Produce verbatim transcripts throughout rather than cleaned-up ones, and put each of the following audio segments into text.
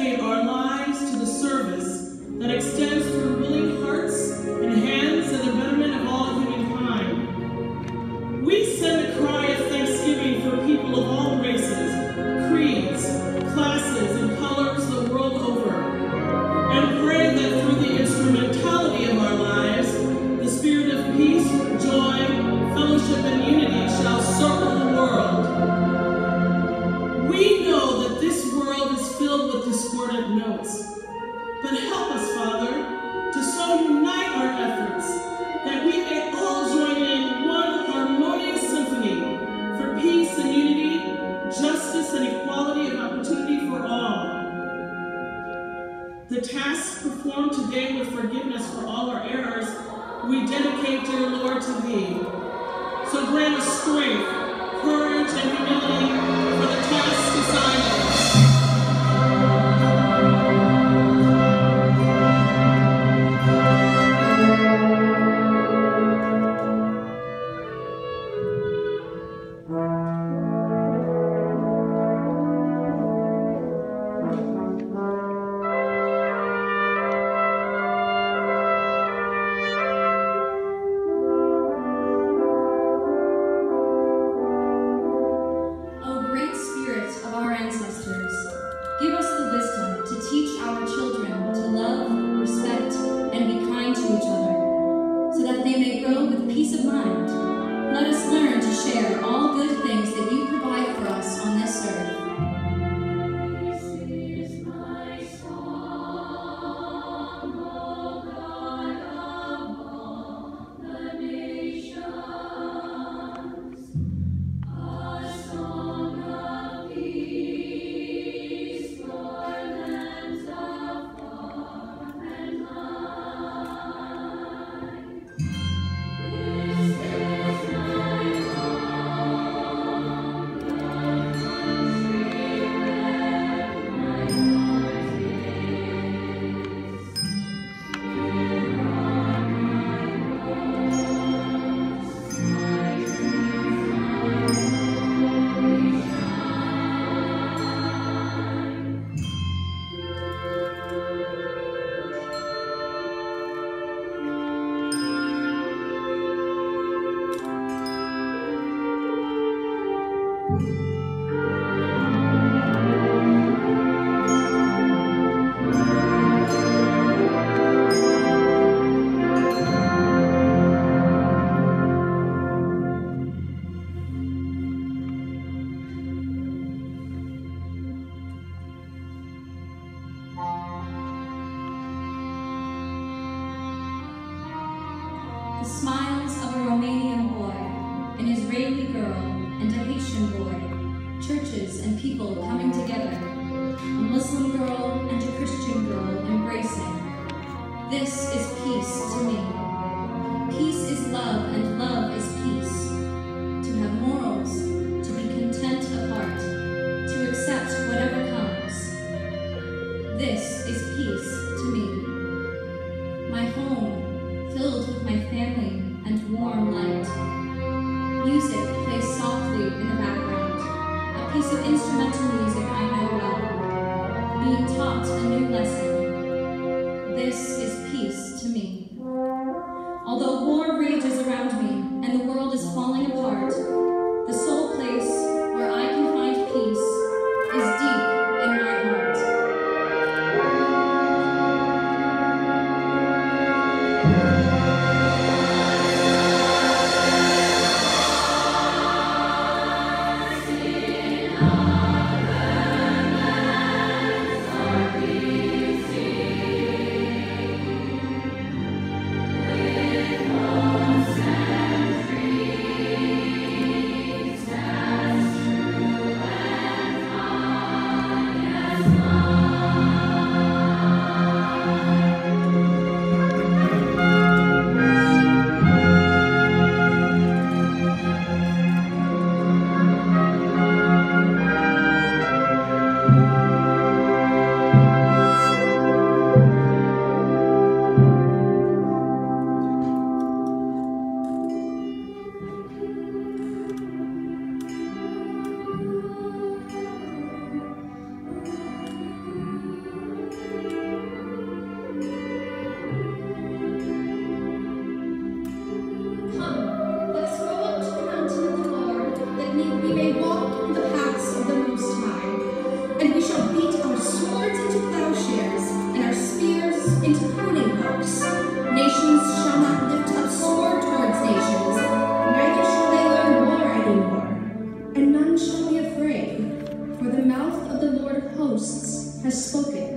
dedicate our lives to the service that extends through willing hearts and hands to the betterment of all humankind. We send a cry of thanksgiving for people of all races, creeds, classes, and colors the world over, and pray that through the instrumentality of our lives, the spirit of peace, joy, fellowship, and unity shall circle the world. We know that this world is filled with discordant notes, but help us, Father, to so unite our efforts that we may all join in one harmonious symphony for peace and unity, justice and equality of opportunity for all. The task performed today with forgiveness for all our errors, we dedicate, dear Lord, to Thee. So grant us strength, courage, and humility for the task assigned us. The smiles of a Romanian boy, an Israeli girl, and a Haitian boy, churches and people coming together, a Muslim girl and a Christian girl embracing. This is peace to me. Peace is love, and love is peace. To have morals, to be content apart, to accept whatever comes. This is peace to me. My home, filled with my family and warm light. Music plays softly in the background, a piece of instrumental music I know well. Being taught a new lesson. This is peace to me. Although war rages around me and the world is falling apart, the sole place where I can find peace is deep in my heart. In our works. Nations shall not lift up sword towards nations, neither shall they learn war anymore. And none shall be afraid, for the mouth of the Lord of hosts has spoken.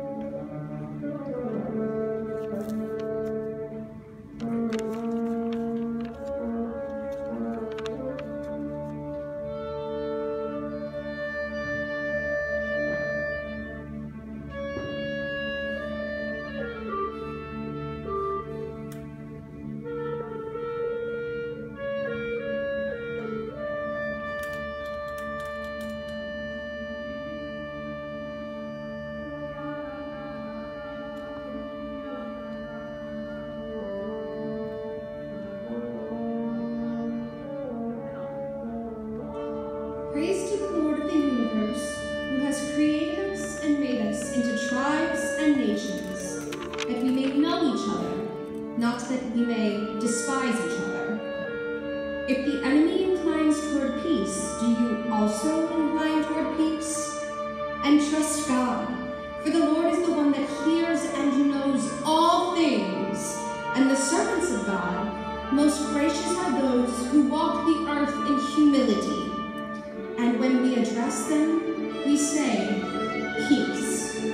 Praise to the Lord of the universe, who has created us and made us into tribes and nations, that we may know each other, not that we may despise each other. If the enemy inclines toward peace, do you also incline toward peace? And trust God, for the Lord is the one that hears and knows all things, and the servants of God, most gracious are those who walk the earth in humility. And when we address them, we say, peace.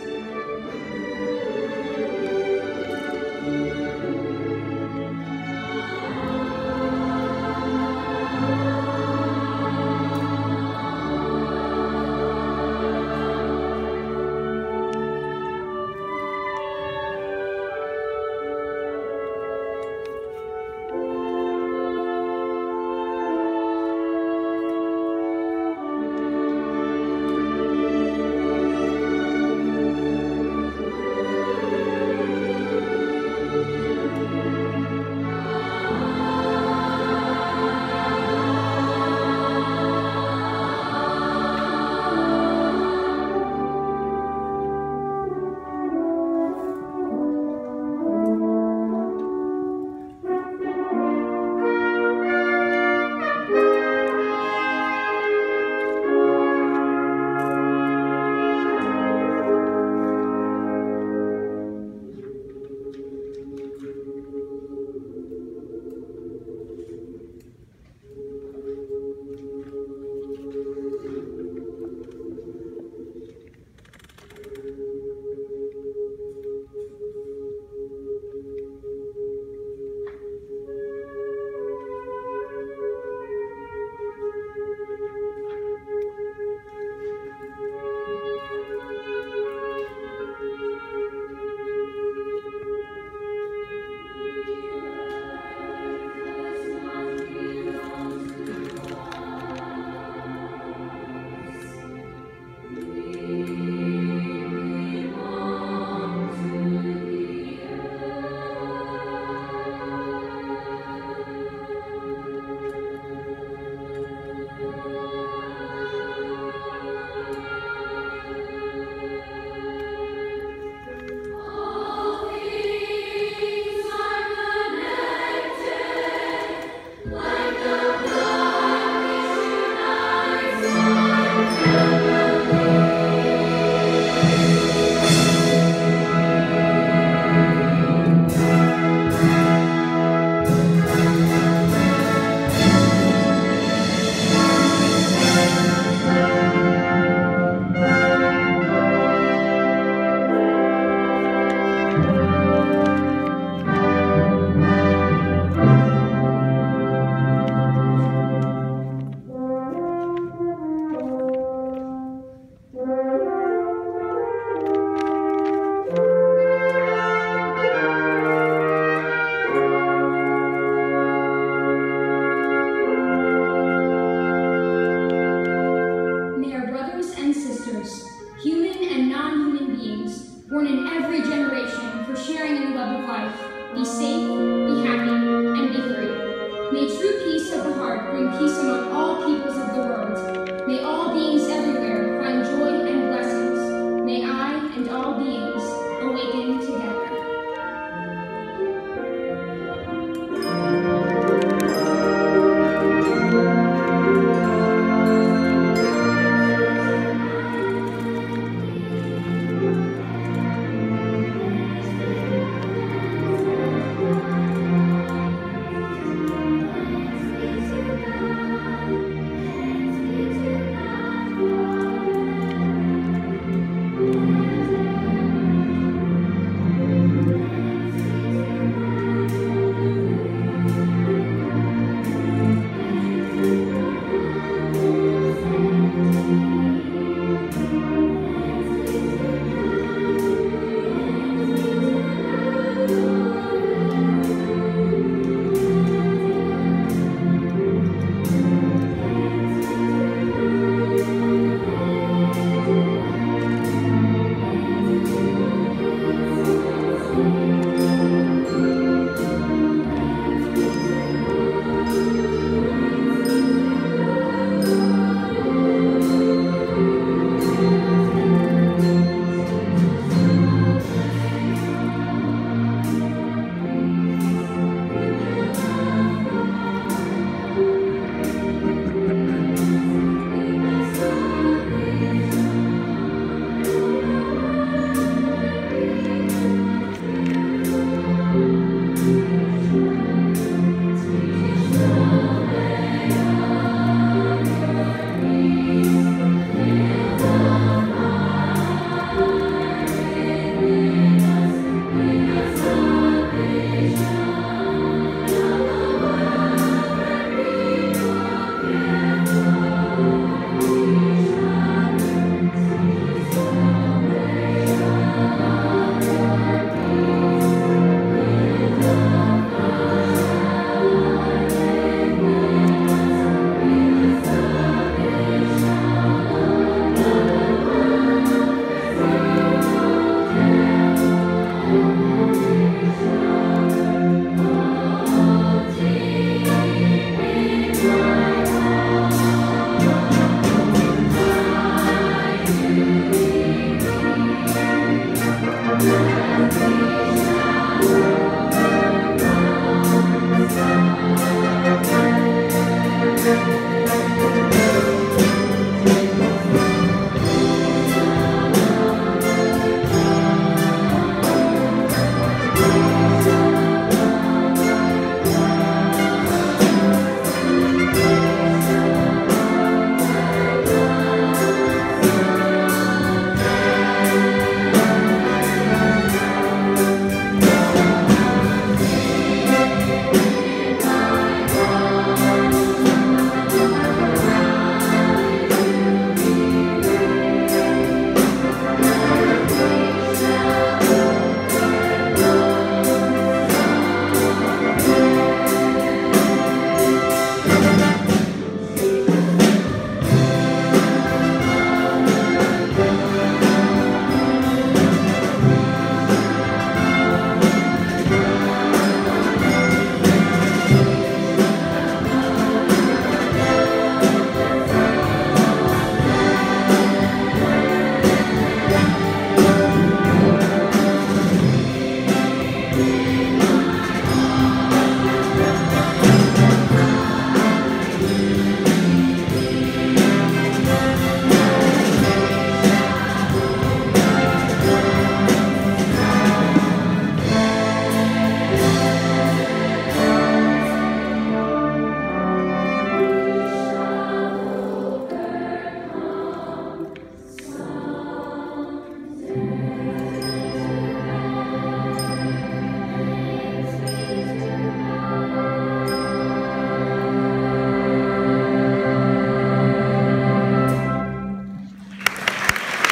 Be safe, be happy, and be free. May true peace of the heart bring peace among all peoples of the world. May all beings everywhere find joy